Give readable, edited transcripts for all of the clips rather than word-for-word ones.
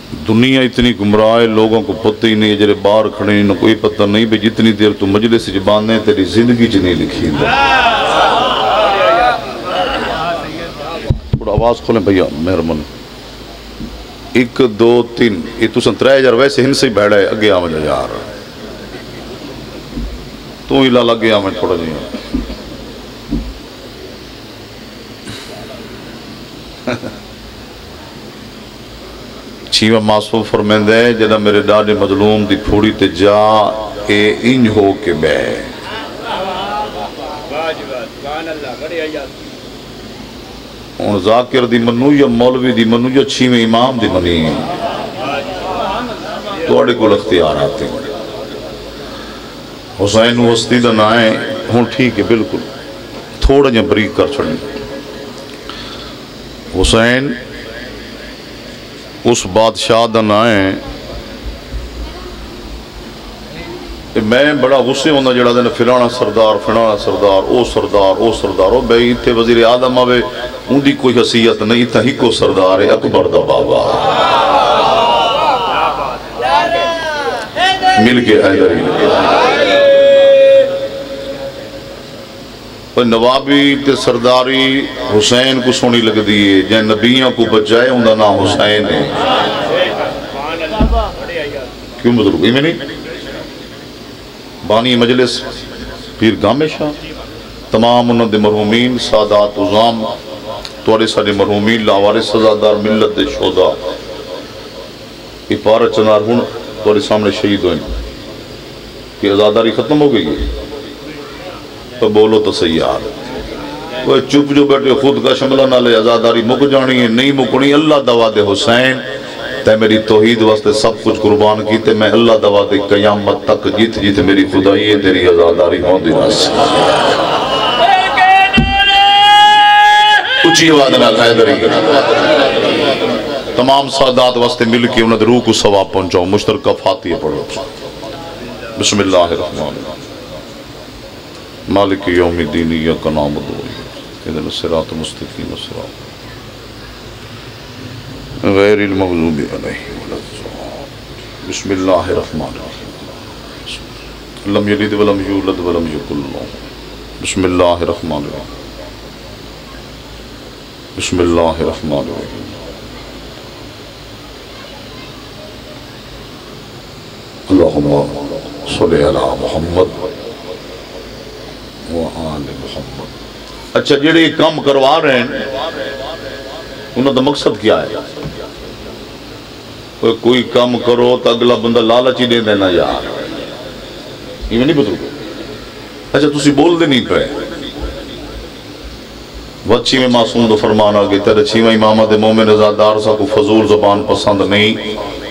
دنیا اتنی گمراہ ہے، لوگوں کو پتہ ہی نہیں، جڑے باہر کھڑے ہیں کوئی پتہ نہیں بھی جتنی دیر تو مجلس زبان ہے تیری زندگی چ نہیں لکھی ہے۔ تھوڑا آواز کھولیں بھیا مہربانی۔ 1 2 3 یہ تو 3000 ویسے ہن سے بیٹھا ہے، اگے آ مجھے یار تو ہی لالا گیا میں تھوڑا جی چھیوہ معصوم فرمیندہ ہے جدہ میرے ڈاڈے مظلوم دی پھوڑی تے جا اے انج ہو کے بے ان ذاکر دی منو یا مولوی دی منو یا چھیوہ امام دی منی تو اڑے کو اختیار آتے ہیں۔ حسین وسطی دن آئے ہوں ٹھیک ہے بالکل تھوڑا جا بریک کر چھڑیں۔ حسین اس بادشاہ دن آئے میں بڑا غصے ہوندہ جڑا دینا فلانا سردار او سردار او بھئی تھے وزیر اعظم آوے ان دی کوئی حیثیت نہیں تھا ہی کو سردار اکبر دا بابا مل کے حیدری نوابی تے سرداری حسین کو سونی لگ دیئے جائے نبیوں کو بچائے ان دا نام حسین ہے۔ کیوں مدرو گئی میں نہیں بانی مجلس پیر گامے شاہ تمام انہوں دے مرحومین سادات عظام توڑے سارے مرحومین لاوارے سزادار ملت دے شہداء یہ پارا چنار ہون توڑے سامنے شہید ہوئیں کہ ازاداری ختم ہو گئی ہے تو بولو تو سیار وہ چپ جو بیٹھے خود کا شملہ نہ لے ازاداری مک جانی ہے نہیں مکنی اللہ دوا دے حسین تے میری توحید واسطے سب کچھ قربان کی تے میں اللہ دوا دے قیامت تک جیت جیت میری خدائی ہے تیری ازاداری ہوں دی ناس اچھی وعدنا قائدری تمام سادات واسطے مل کے انہوں روح کو ثواب پہنچاؤ مشترکہ فاتحہ پڑھو بسم اللہ الرحمن الرحیم مالک یوم الدین ایاک نعبد و ایاک اہدنا الصراط المستقیم صراط غیر المغضوب علیہم ولا الضالین بسم اللہ الرحمن الرحیم لم یلد ولم یولد ولم یکن له بسم اللہ الرحمن الرحیم بسم اللہ الرحمن الرحیم اللہم صلی علی محمد وآل محمد۔ اچھا جڑے کام کروا رہے ہیں انہوں دا مقصد کیا ہے؟ کوئی کام کرو تو اگلا بندہ لالچی دے دینا یار یہ میں نہیں بتروں اچھا تسی بول دے نہیں پہ وچی میں معصوم دو فرمان آگے تیرے چھیوہ امامہ دے مومن ازادار سا کو فضول زبان پسند نہیں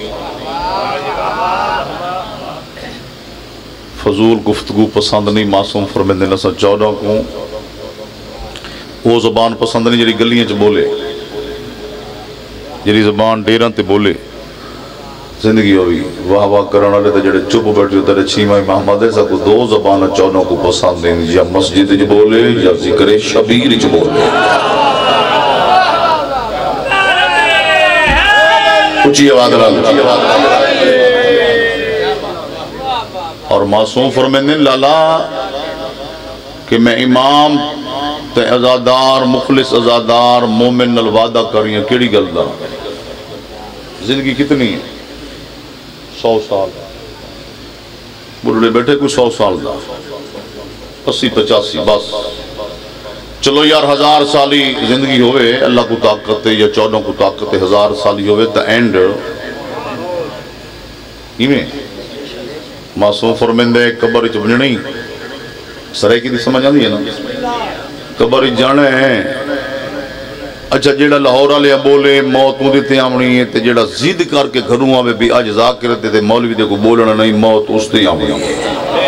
فضول گفتگو پسند نہیں معصوم فرمیندے نسا 14 کو وہ زبان پسند نہیں جڑی گلیاں چ بولے جڑی زبان ڈیران تے بولے زندگی ہوئی واہ واہ کرنا لے تے جڑے چپ بیٹھے تیرے چھیوہ امامہ دے سا کو 2 زبان 14 کو پسند نہیں یا مسجد چ بولے یا ذکر شبیر چ بولے اچھی آواز اور معصوم فرمیندے لالا کہ میں امام تے ازادار مخلص ازادار مومن نل وعدہ کریاں کیڑی گل دا زندگی کتنی ہے 100 سال بڑھڑے بیٹھے کوئی 100 سال دا 80 85 بس چلو یار 1000 سالی زندگی ہوئے اللہ کو طاقت ہے یا 14 کو طاقت ہے 1000 سالی ہوئے تا اینڈ میں معصوم فرمیندے قبر چ بننی سرے کی دی سمجھ آندی ہے نا قبر جانے ہیں اچھا جیڑا لاہورہ لیا بولے موت مجھے تے آمنی ہے تے جیڑا زید کر کے گھروں آوے بھی آج ذاکرتے تے مولوی دے کو بولنا نہیں موت اس تے آمنی ہے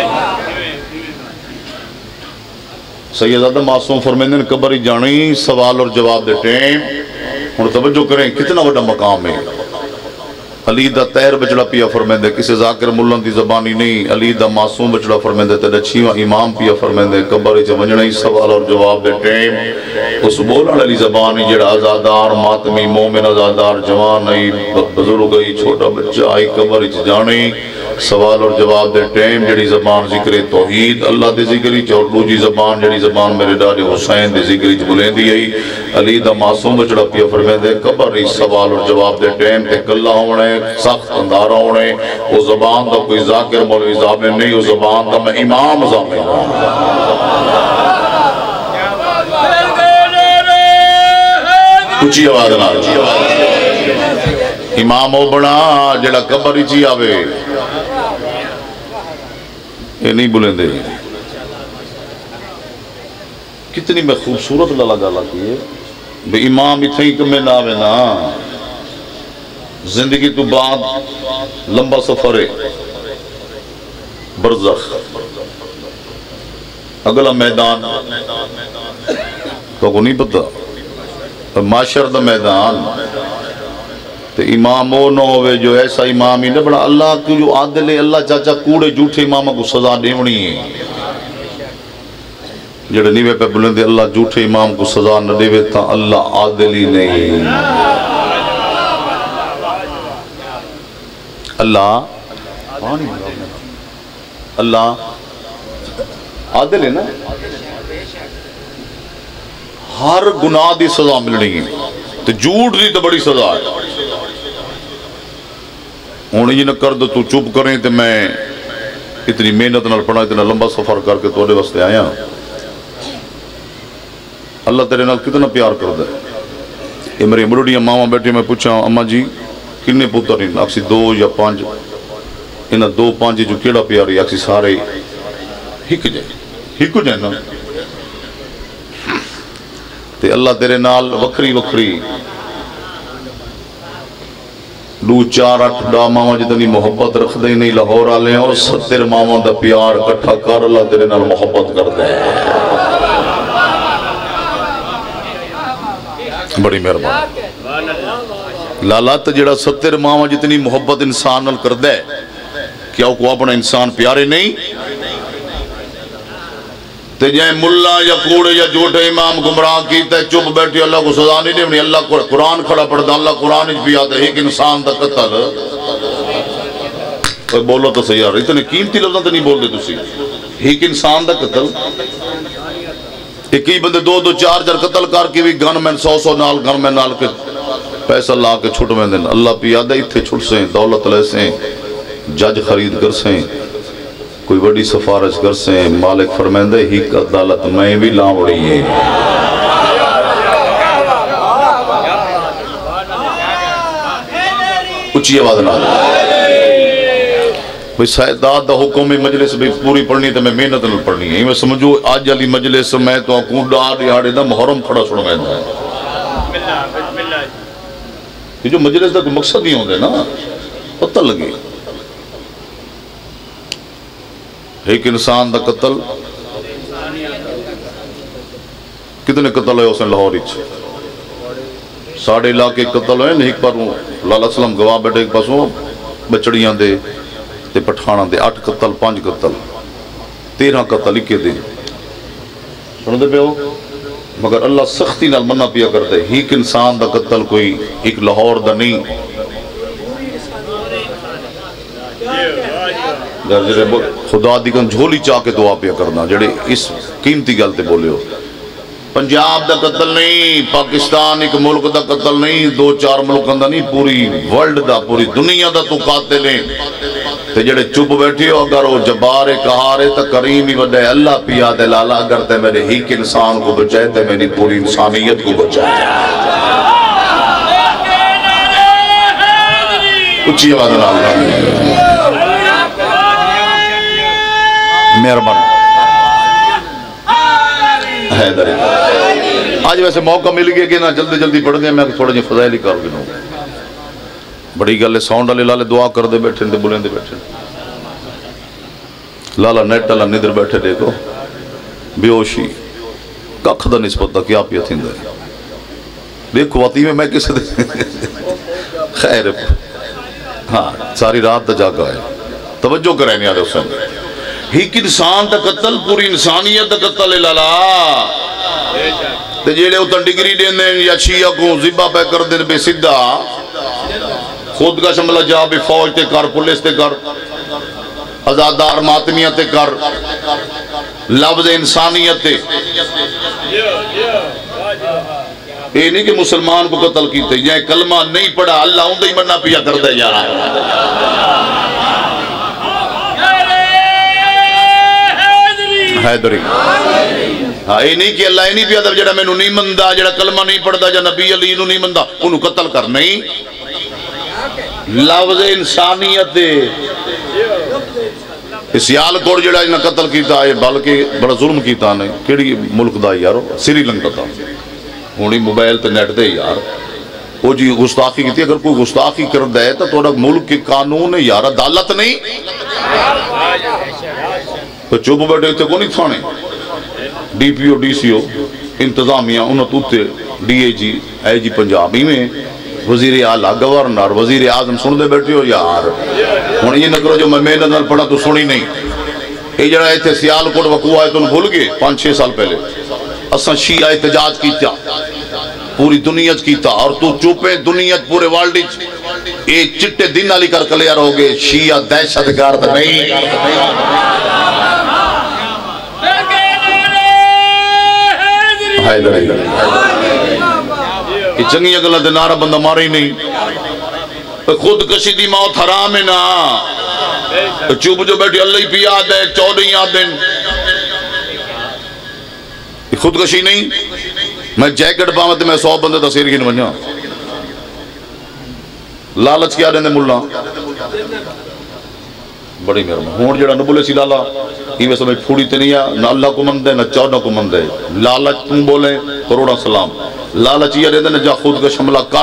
سیدہ معصوم فرمیندے قبر جانی سوال اور جواب دے ٹیم اور توجہ کریں کتنا بڑا مقام ہے علی دا تیر بچڑا پیا فرمیندے کسی ذاکر ملن دی زبانی نہیں علی دا معصوم بچڑا فرمیندے تیرے چھیوہ امام پیا فرمیندے قبر چ ونجنا ہی سوال اور جواب دے ٹیم اس بولن علی زبانی جڑا آزادار ماتمی مومن آزادار جوان آئی بزرگ آئی چھوٹا بچہ آئی قبر چ جانے سوال اور جواب دے ٹیم جڑی زبان ذکر توحید اللہ دے ذکری چ اور دوجی زبان جڑی زبان میرے ڈاڈے حسین دے ذکری چ بلیندی آئی علی دا معصوم بچڑا پیا فرمیندے قبر ہی سوال اور جواب دے ٹیم تے کلہ ہونے سخت اندارہ ہونے وہ زبان دا کوئی ذاکر مولوی ضامن نہیں وہ زبان دا میں امام ضامن اچھی آواز نہ امام ہو بنا جڑا قبر ہی چی آوے یہ نہیں بلیں دے کتنی میں خوبصورت اللہ گالا کی ہے بے امام اتنے ہی کمیں نہ آوے نا زندگی تو بعد لمبا سفر ہے برزخ اگلا میدان تو کو نہیں پتا معاشر دا میدان تو امام وہ نہ ہوئے جو ایسا امام ہی نہ بڑا اللہ کی جو عادل ہے اللہ چاچا کوڑے جھوٹے امامہ کو سزا دیونی ہے جڑے نیوے پہ بلندے اللہ جھوٹے امام کو سزا نہ دیوے تا اللہ عادل ہی نہیں اللہ عادل ہے نا ہر گناہ دی سزا ملنی ہے تو جھوٹ دی تو بڑی سزا ہے ہوں یہ نہ کر دو تو چپ کریں تو میں اتنی محنت نال پڑھا اتنا لمبا سفر کر کے توڑے واسطے آیا اللہ تیرے نال کتنا پیار کر دے یہ میری بڑھڑیاں ماما بیٹھی میں پوچھا اماں جی کنے پتر ہیں اکسی 2 یا 5 انہاں 2 5 جو کیڑا پیاری اکسی سارے ہک جائے نا تے اللہ تیرے نال وکری وکری 2 4 8 10 ماما جتنی محبت رکھ دے نہیں لاہور آلے ہیں اور 70 ماما دا پیار کٹھا کر اللہ تیرے نال محبت کر دے بڑی مہربان لالا تو جڑا 70 ماما جتنی محبت انسان نال کر دے کیا وہ اپنا انسان پیارے نہیں تے جائیں ملہ یا کوڑے یا جھوٹے امام گمراہ کیتا ہے چپ بیٹھے اللہ کو سزا نہیں دیونی اللہ قرآن کھڑا پڑھتا اللہ قرآن بھی آتا ہے ایک انسان دا قتل کوئی بولو تو صحیح اتنے قیمتی لفظاں تو نہیں بول دے تسی ایک انسان دا قتل ایک ہی بندے 2 2 4 4 قتل کر کے بھی گن میں 100 نال گن میں نال کے پیسہ لا کے چھٹ میں دیں اللہ پیادہ اتھے چھٹ سیں دولت لے سیں جج خرید کر سیں کوئی بڑی سفارش کر سیں مالک فرمیندے ہی عدالت میں بھی لاؤڑی ہے اچھی آواز نہ بھئی سائداد دا حکم مجلس بھی پوری پڑھنی تو میں محنت نہ پڑھنی ہے میں سمجھو آج علی مجلس میں تو اکون ڈار یاڑے دا محرم کھڑا سن میں دا یہ جو مجلس دا کوئی مقصد نہیں ہوندے نا پتہ لگے ایک انسان دا قتل کتنے قتل ہوئے اس نے لاہوری ساڑھے علاقے قتل ہوئے ایک پر لالا اسلام گواہ بیٹھے ایک پاسوں بچڑیاں دے تے پٹھانا دے 8 قتل 5 قتل 13 قتل اکے دے سن دے پہ ہو مگر اللہ سختی نال منع پیا کرتے ایک انسان دا قتل کوئی ایک لاہور دا نہیں خدا دیکھن جھولی چاہ کے دعا پیا کرنا جڑے اس قیمتی گلتے بولے ہو پنجاب دا قتل نہیں پاکستان ایک ملک دا قتل نہیں 2 4 ملکان دا نہیں پوری ورلڈ دا پوری دنیا دا تو قاتل ہیں تے جڑے چپ بیٹھے ہو اگر وہ جبار کہارے تا کریم ہی وڈے اللہ پیا دے لالا اگر تے میرے ایک انسان کو بچائے تے میری پوری انسانیت کو بچائے اچھی آواز اللہ مہربان حیدر آج ویسے موقع مل گیا کہ نا جلدی جلدی پڑھ گئے میں تھوڑا جی فضائلی کر گنوں بڑی گل ہے ساؤنڈ والے لالے دعا کر دے بیٹھے تے بولیں دے بیٹھے لالا نیٹ والا ندر بیٹھے دیکھو بیوشی ککھ دا نسبت دا کیا پیا تھیندا ہے دیکھو واتی میں کسے دے خیر ہاں ساری رات دا جاگا ہے توجہ کریں یاد حسین ایک انسان دا قتل پوری انسانیت دا قتل لالا تے جیڑے اتن ڈگری دیں دیں یا شیعہ کو ذبح پہ کر دیں بے سدھا خود کا شملہ جا بھی فوج تے کر پولیس تے کر ازادار ماتمیت تے کر لفظ انسانیت تے یہ نہیں کہ مسلمان کو قتل کیتے یہ کلمہ نہیں پڑھا اللہ ان دے مننا پیا کر دے یار حیدری ہاں یہ نہیں کہ اللہ یہ نہیں پیا دا جڑا میں نو نہیں مندہ جڑا کلمہ نہیں پڑھدا جا نبی علی نو نہیں مندہ انہوں قتل کر نہیں لفظ انسانیت دے سیال کوڑ جڑا انہاں قتل کیتا ہے بلکہ بڑا ظلم کیتا نہیں کیڑی ملک دا یارو سری لنکا تھا ہونی موبائل تے نیٹ دے یار وہ جی گستاخی کی تھی اگر کوئی گستاخی کر دے تو توڑا ملک کے قانون ہے یار عدالت نہیں تو چوب بیٹھے تھے کو نہیں تھانے D P O D C او انتظامیہ انہوں توتے ڈی اے جی پنجابی میں وزیر اعلیٰ گورنر وزیر اعظم سن دے بیٹھے ہو یار ہوں یہ نہ کرو جو میں محنت پڑھا تو سنی نہیں یہ جڑا ایتھے سیال کوٹ وقوع ہے تو بھول گئے 5-6 سال پہلے اساں شیعہ احتجاج کیتا پوری دنیا کیتا اور تو چوپے دنیا پورے ورلڈ یہ چٹے دن علی کر کلیئر ہو گئے شیعہ دہشت گرد نہیں یہ چنگی اگلہ دنارہ بندہ مارے ہی نہیں خود کشی دی موت حرام ہے نا چوب جو بیٹھی اللہ ہی پی یاد ہے 14 یاد دن خودکشی نہیں میں جیکٹ پاوتے میں 100 بندے تصویر کی نمجھا لالچ کیا رہنے ملہ بڑی مہربان ہون جڑا نہ بولے سی لالا یہ ویسے میں پھوڑی تے نہیں ہے نہ اللہ کو مند ہے نہ 14 کو مند ہے لالچ تم بولے کروڑا سلام لالچ یہ رہتے ہیں جا خود کا شملہ کر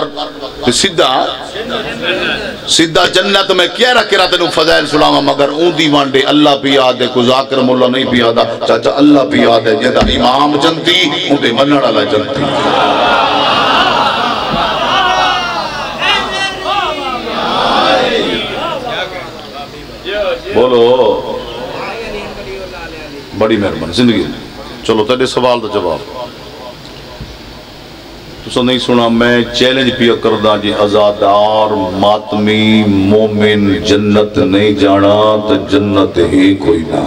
سیدھا جنت میں کیا رکھے رہتے ہیں فضائل سلامہ مگر اون دیوان دے اللہ پی یاد ہے کوئی ذاکر مولا نہیں پی یاد ہے چاچا اللہ پی یاد ہے جیدہ امام جنتی ان دے منڑ اللہ جنتی بولو بڑی مہربانی زندگی چلو تیرے سوال دا جواب تو نہیں سنا میں چیلنج پیا کردہ جی ازادار ماتمی مومن جنت نہیں جانا تو جنت ہی کوئی نہ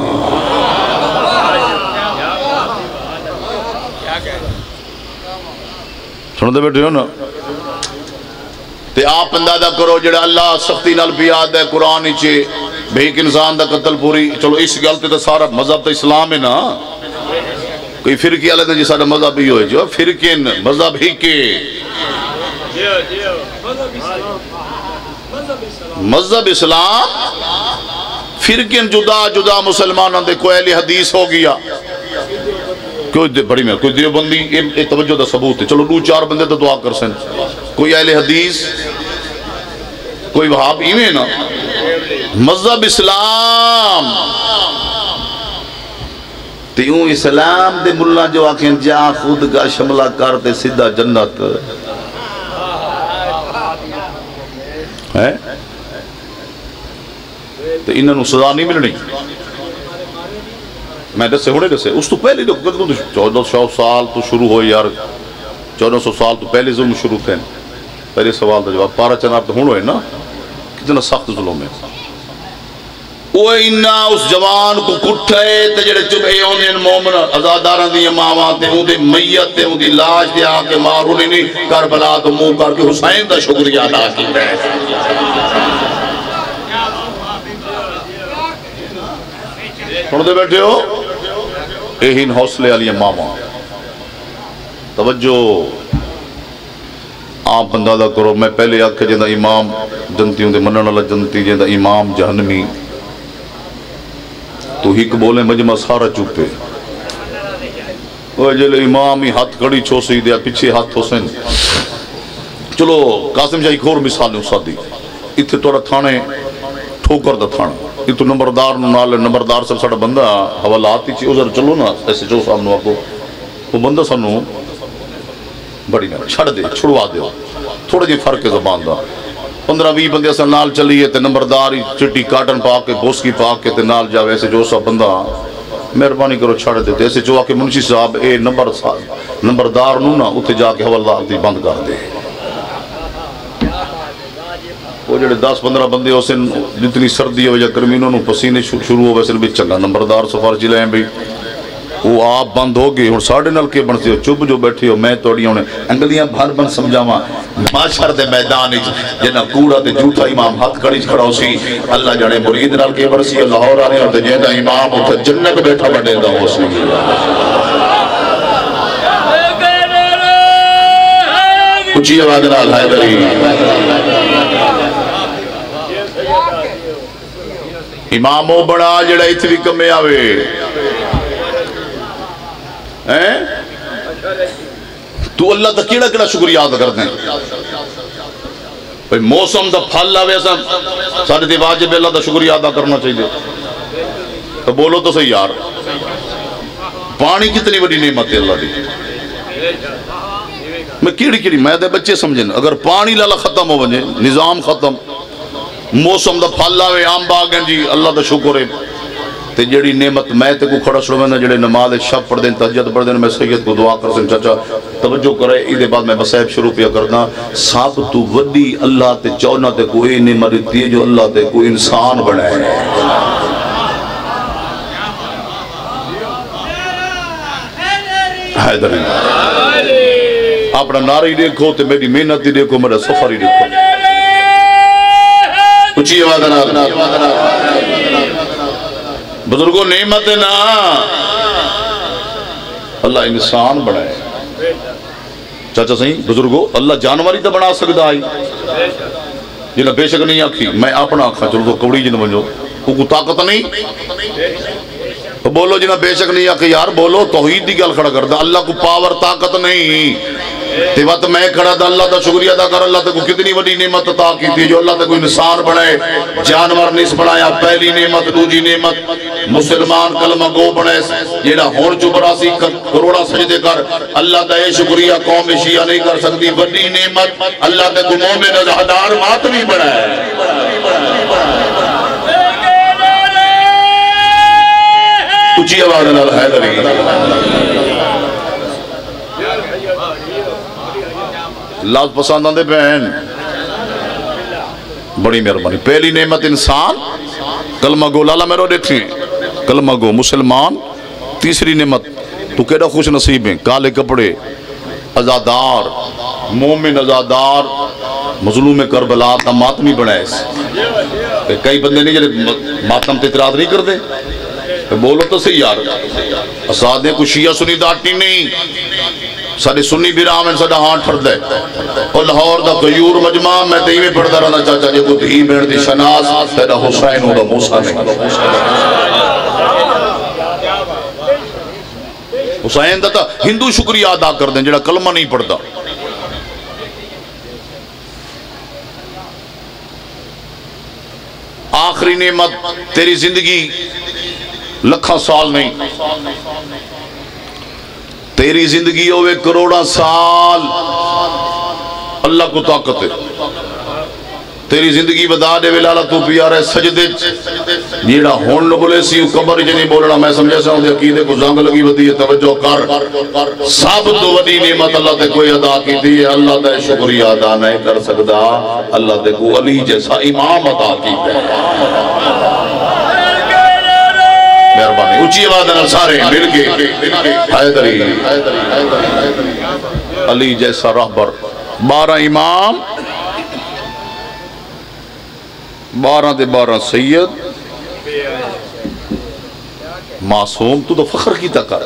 سن دے بیٹھے ہو نا تے آپ اندازہ کرو جڑا اللہ سختی نال بھی یاد ہے قرآن چے بھیک انسان دا قتل پوری چلو اس گلتے تو سارا مذہب تو اسلام ہے نا کوئی فرقی آلے تھا جی سارا مذہب ہی ہوئے جو فرقین مذہب ہی کے مذہب اسلام فرقین جدا جدا مسلمانوں دے کوئی اہل حدیث ہو گیا کوئی بڑی میں کوئی دیوبندی توجہ دا ثبوت ہے چلو 2-4 بندے تو دعا کر سن کوئی اہل حدیث کوئی وہاب ایویں نا مذہب اسلام تیوں اسلام دے ملہ جو آکھیں جا خود کا شملہ کرتے سیدھا جنت ہے تو انہوں سزا نہیں ملنی میں دسے ہونے دسے اس تو پہلے 1400 سال تو شروع ہوئی یار 1400 سال تو پہلے ظلم شروع تھے پہلے سوال دا جواب پارا چناب تو ہونے نا کتنا سخت ظلم ہے وہ انہا اس جوان کو کٹھے تجڑے چبھے ہونے مومن ازاداران دی امامات دے ان دے میت دے ان دی لاش دے آکے مارونی نہیں کربلا تو منہ کر کے حسین دا شکریہ ادا کی ہے سن دے بیٹھے ہو ایہین حوصلے علی امامہ توجہ آپ اندازہ کرو میں پہلے آکھے جیندہ امام جنتی ہوں دے منن اللہ جنتی جیندہ امام جہنمی تو ہی بولے مجمع سارا چوپے وہ جلے امام ہی ہاتھ کڑی چھوسی دیا پیچھے ہاتھ حسین چلو قاسم شاہی کھور مثال نے اسا دی اتھے توڑا تھانے ٹھوکر دا تھانا اتھو نمبردار نال نمبردار سب ساڑا بندہ حوالات ہی چی ازر چلو نا ایسے جو سامنو آپ کو وہ بندہ سانو بڑی میں چھڑ دے چھڑوا دے تھوڑا جی فرق زبان دا 15-20 بندے سے نال چلیے تے نمبردار چٹی کاٹن پا کے بوسکی پا کے تے نال جاوے ایسے جو سا بندہ مہربانی کرو چھڑ دیتے ایسے جو آکے منشی صاحب اے نمبردار نو نا اتھے جا کے حوالدار دی بند کر دے وہ جڑے 10-15 بندے ہو سن جتنی سردی ہو یا گرمینوں نو پسینے شروع ہو ویسے بھی چنگا نمبردار سفار چلائیں بھی وہ آپ بند ہو گئے اور ساڑھے نل کے بنتے ہو چپ جو بیٹھے ہو میں توڑیاں انہیں انگلیاں بھر بند سمجھاواں معاشر دے میدان جنہ کوڑا تے جھوٹا امام ہاتھ کڑی کھڑا ہو سی اللہ جانے مرید نال کے برسی لاہور آنے ہوتے جہاں امام ہوتا جنت بیٹھا بڑھے دا ہو سی اچھی آواز نال حیدری امامو بڑا جڑا اتنی کمے آوے تو اللہ تا کیڑا کیڑا شکر یاد کرتے ہیں بھئی موسم دا پھل آوے ایسا سارے دی واجب اللہ تا شکر یاد کرنا چاہیے تو بولو تو صحیح یار پانی کتنی بڑی نعمت ہے اللہ دی میں کیڑی میں دے بچے سمجھیں اگر پانی لالا ختم ہو بنجے نظام ختم موسم دا پھل آوے عام باغیں جی اللہ دا شکر ہے تے جڑی نعمت میں تے کو کھڑا شروع میں جڑے نماز شب پڑھ دیں تہجد پڑھ دیں میں سید کو دعا کر سن چاچا توجہ کرے ایدے بعد میں مسائب شروع پیا کرنا سب تو ودی اللہ تے چونا تے کوئی نعمت دی جو اللہ تے کوئی انسان بنائے حیدری اپنا نعرہ دیکھو تے میری محنت دیکھو میرا سفر دیکھو اچھی آواز بزرگوں نعمت نا اللہ انسان بنائے چاچا صحیح بزرگوں اللہ جانوری تو بنا سکتا آئی جنہا بے شک نہیں آکھی میں اپنا آکھا چلو تو کوڑی جنہا بنجو کو طاقت نہیں بولو جنہا بے شک نہیں آکھی یار بولو توحید دی گل کھڑا کرتا اللہ کو پاور طاقت نہیں تے وقت میں کھڑا دا اللہ دا شکریہ ادا کر اللہ تے کو کتنی بڑی نعمت عطا کی تھی جو اللہ تے کو انسان بنائے جانور نہیں بنایا پہلی نعمت دوسری نعمت مسلمان کلمہ گو بنائے جیڑا ہون جو براسی کروڑا سجدے کر اللہ دا یہ شکریہ قوم شیعہ نہیں کر سکتی بڑی نعمت اللہ تے کو مومن ازہدار ماتمی بنائے اچھی آواز اللہ حیدری لاز پسند آندے بہن بڑی مہربانی پہلی نعمت انسان کلمہ گو لالا میرو دیکھیں کلمہ گو مسلمان تیسری نعمت تو کیڑا خوش نصیب ہیں کالے کپڑے ازادار مومن ازادار مظلوم کربلا تا ماتمی بنائے کئی بندے نہیں جلے ماتم تے اعتراض نہیں کر دے بولو تو صحیح یار اسادیں کو شیعہ سنی داٹی نہیں سارے سنی بھی رام ہیں ساڑھا ہاں ٹھر دے اور لاہور دا قیور مجمع میں تیہی میں پڑھتا رہنا چاچا جے کو تیہی بیڑ دی شناس تیرا حسین ہو دا موسیٰ نہیں حسین دا تا ہندو شکریہ ادا کر دیں جڑا کلمہ نہیں پڑھتا آخری نعمت تیری زندگی لکھا سال نہیں تیری زندگی ہوئے کروڑا سال اللہ کو طاقت ہے تیری زندگی بدا دے ویلالا تو پیارے سجدے جیڑا ہون لگلے سی قبر جنہی بولنا میں سمجھے سے ہوں دے عقیدے کو زنگ لگی بدی ہے توجہ کر ثابت و ودی نعمت اللہ تے کوئی ادا کی دی ہے اللہ تے شکریہ ادا نہیں کر سکتا اللہ تے کو علی جیسا امام ادا کی دی مہربانی اچھی آواز سارے مل کے حیدری علی جیسا رہبر 12 امام 12 دے 12 سید معصوم تو فخر کی تکر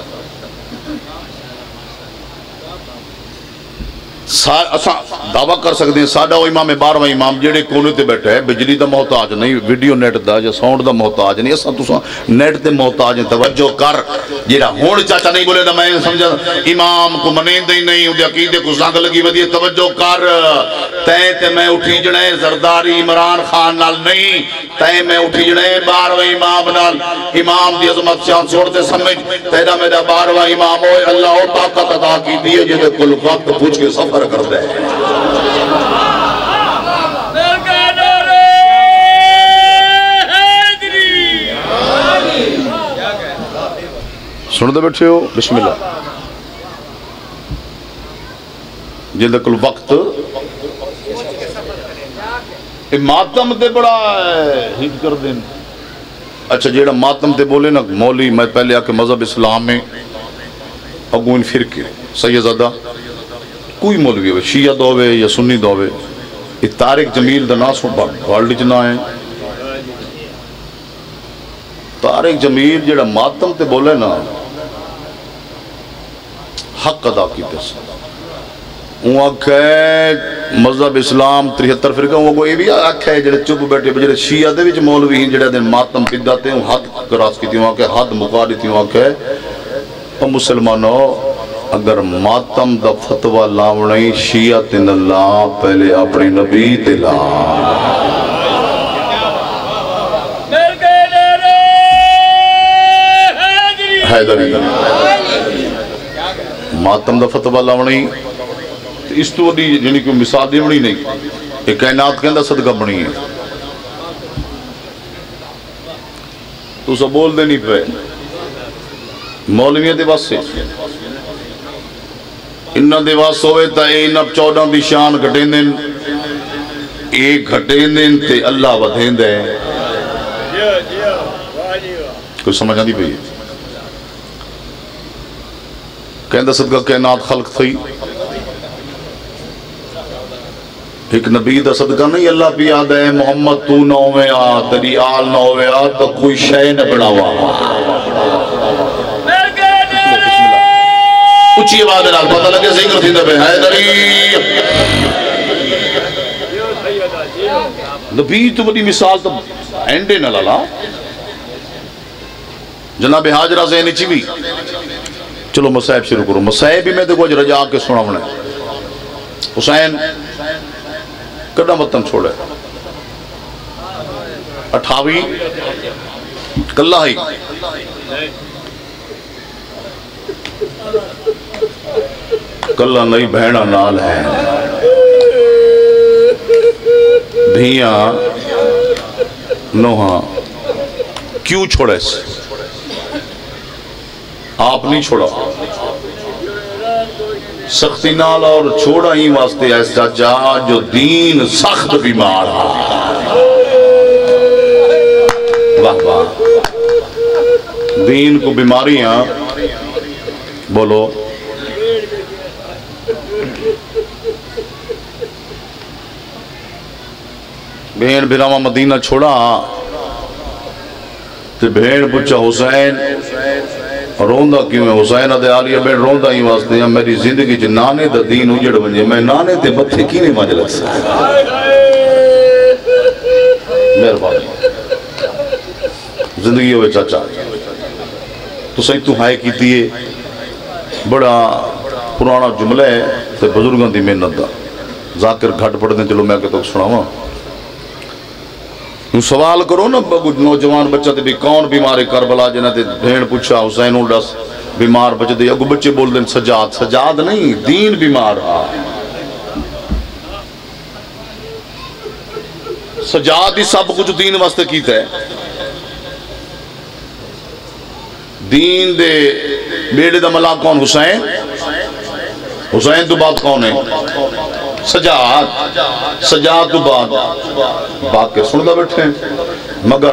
دعویٰ کر سکتے ہیں ساڑھا وہ امام 12واں امام جیڑے کونے تے بیٹھے ہیں بجلی دا محتاج نہیں ویڈیو نیٹ دا یا ساؤنڈ دا محتاج نہیں ایسا تو نیٹ تے محتاج ہیں توجہ کر جیڑا ہون چاچا نہیں بولے نا میں سمجھا امام کو منین دے نہیں دے عقیدے کو زنگ لگی ودی توجہ کر تے میں اٹھی جنے زرداری عمران خان نال نہیں تے میں اٹھی جنے 12واں امام نال امام دی عظمت شان چھوڑتے سمجھ تیرا میرا 12واں امام ہوئے اللہ و طاقت عطا کی دیئے جدے کل وقت پوچھ کے سفر کر دے دے بیٹھے ہو بسم اللہ جن دے کل وقت ماتم تے بڑا ہٹ کر دیں اچھا جیڑا ماتم تے بولے نا مولی میں پہلے آکے مذہب اسلام میں اگوین فرقے سیدزادہ کوئی مولوی ہوئے شیعہ دووے یا سنی دووے یہ طارق جمیل دا ناسو بھارڈ جنا ہے طارق جمیل جیڑا ماتم تے بولے نا حق ادا کی تیسا وہ آکھے مذہب اسلام 73 فرقہ وہ کوئی بھی آکھے جڑے چپ بیٹھے جڑے شیعہ دے وچ مولوی ہیں جڑے دن ماتم پداتے ہیں حد کراس کی تھی وہاں کہ حد مقاری تھی وہاں کہ مسلمانوں اگر ماتم دا فتوہ لاؤنی شیعہ تن اللہ پہلے اپنے نبی تلا حیدری ماتم دا فتوہ لاؤنی اس تو دی جنہی کوئی مثال دی بڑی نہیں ایک کائنات کے اندر صدقہ بڑی ہے تو سب بول دے نہیں پہ مولویہ دے واسے انہ دے واس ہوئے تا این اب 14 دی شان گھٹیں دیں ایک گھٹیں دیں تے اللہ ودھیں دیں کوئی سمجھا نہیں پہ کہندہ صدقہ کائنات خلق تھی ایک نبی دا صدقہ نہیں اللہ پہ یاد ہے محمد تو نہ ہوئے آ تری آل نہ ہوئے آ تو کوئی شے نہ بڑھاوا اچھی آواز ہے پتہ لگے ذکر تھی دبے حیدری نبی تو بڑی مثال تو اینڈے نہ لالا جناب حاجرہ زینی چیوی چلو مسائب شروع کرو مسائب بھی میں دیکھو اج رجا کے سنا ہونے حسین کڑا مطن چھوڑے 28 کلہ ہی کلہ نہیں بہنہ نال ہے بھیاں نوہاں کیوں چھوڑے سے آپ نہیں چھوڑا سختی نال اور چھوڑا ہی واسطے ایسا جا جو دین سخت بیمار واہ واہ دین کو بیماریاں بولو بہن بھراما مدینہ چھوڑا تو بہن پوچھا حسین روندہ کیوں ہے حسین دے آلیہ بہن روندہ ہی واسطے ہیں میری زندگی جو نانے دا دین اجڑ بنجے میں نانے تے بتھے کی نہیں مجلس مہربانی زندگی ہوئے چاچا تو صحیح تو ہائے کی تیئے بڑا پرانا جملہ ہے تے بزرگاں دی محنت دا ذاکر گھٹ پڑھ دیں چلو میں کہ تو سناواں سوال کرو نا نوجوان بچہ تے بھی کون بیمار کربلا جنہ تے بھین پوچھا حسین اڈس بیمار بچہ دے اگو بچے بول دیں سجاد سجاد نہیں دین بیمار سجاد ہی سب کچھ دین واسطے کیتا ہے دین دے بیڑے دا ملا کون حسین حسین تو بات کون ہے سجاد سجاد تو بعد باقی سندہ بیٹھے مگر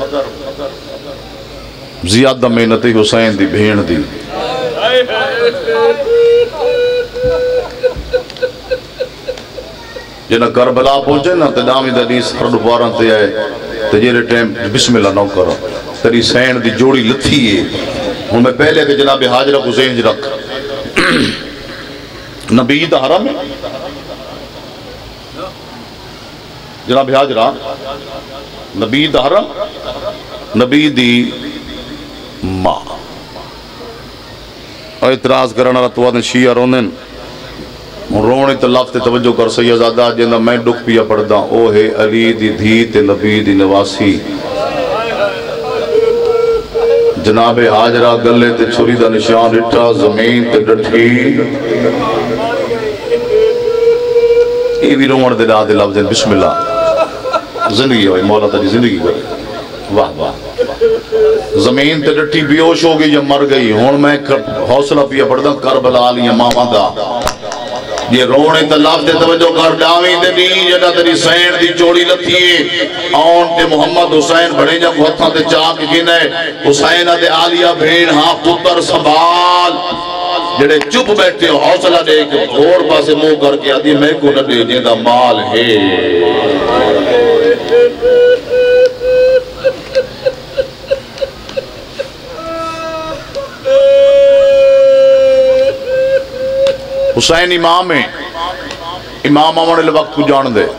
زیادہ محنتی حسین دی بھین دی جنہ کربلا پہنچے نا تدامی دا دیس ہر دوبارہ تے آئے تجیرے ٹیم بسم اللہ نو کرو تری سین دی جوڑی لتھی ہے ہوں میں پہلے کہ جناب حاجرہ حسین جی رکھ نبی دا حرم ہے جناب حاجرہ نبی دا حرم نبی دی ماں اور اعتراض کرنا رہا تو آدھیں شیعہ روندن رونے تو لفظ توجہ کر سیدزادہ جنہ میں ڈک پیا پڑھ دا او ہے علی دی دھی تے نبی دی نواسی جناب حاجرہ گلے تے چھری دا نشان اٹھا زمین تے ڈٹھی یہ بھی رومن دے دا دے لفظ بسم اللہ زندگی ہوئی مولا تجی زندگی کرے واہ واہ زمین تے ڈٹھی بیوش ہو گئی یا مر گئی. ہون میں حوصلہ پیا پڑھدا کربلا لیا ماما دا یہ رونے تے لفظ دے توجہ کر ڈاویں تے نہیں جڑا تیری سین دی چوڑی لتھیے آن تے محمد حسین بڑے جا کو ہتھاں تے چاک گنے حسین تے عالیہ بھین ہاں پتر سنبھال جڑے چپ بیٹھے ہو حوصلہ دے کے اور پاسے منہ کر کے آدھی میں کو نہ دے جیندا مال ہے. حسین امام ہے امام آمانے وقت کو جان دے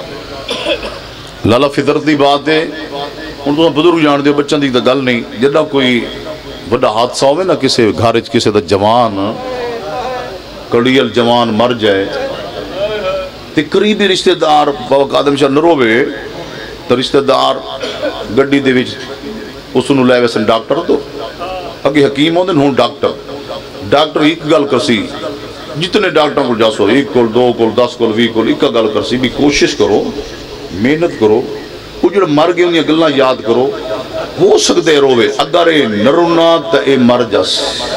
لالا فطرتی بات ہے ان تو بزرگ جان دے بچن دی تا گل نہیں جدہ کوئی بڑا حادثہ ہوئے نا کسے گھارج کسے تا جوان کڑیل جوان مر جائے تے قریبی رشتہ دار بابا قادم شاہ نروے تو رشتہ دار گڑی دے وچ اس نو لے ویسن ڈاکٹر تو اگے حکیم ہوں دن ہوں ڈاکٹر ایک گل کرسی جتنے ڈاکٹر کو جاسو ایک کول دو کول 10 کول 20 کول ایک گل کرسی بھی کوشش کرو محنت کرو وہ جڑا مر گئے انہیں گلنا یاد کرو ہو سکتے روے اگر اے نرونا تا اے مر جس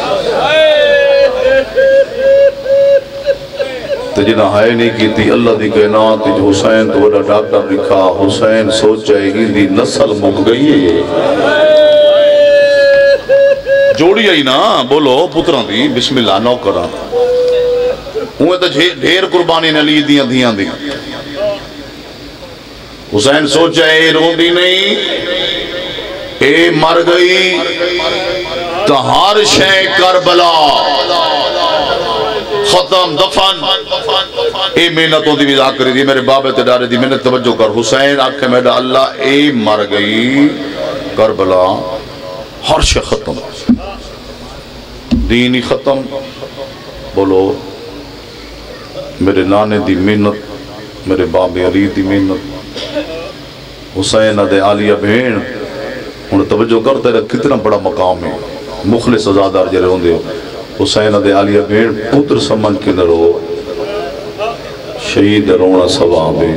تو جنہ ہے نہیں کی تھی اللہ دی کائنات جو حسین تو بڑا ڈاکٹر لکھا حسین سوچائے گی دی نسل مک گئی ہے جوڑی آئی نا بولو پتران دی بسم اللہ نو کرا ہوئے تو ڈھیر قربانی نے لی دیاں دیاں دیاں حسین سوچا اے روندی نہیں اے مر گئی تو ہر شے کربلا ختم دفن اے محنتوں دی وضاح کری دی میرے بابے تے ڈارے دی محنت توجہ کر حسین آکھے میڈا اللہ اے مر گئی کربلا ہر شے ختم دینی ختم بولو میرے نانے دی محنت میرے بابے علی دی محنت حسین دے عالیہ بہن انہیں توجہ کرتے رہے کتنا بڑا مقام ہے مخلص ازادار جرے ہوں دے حسین دے عالیہ بہن پتر سمجھ کے نہ رو شہید رونا ثواب ہے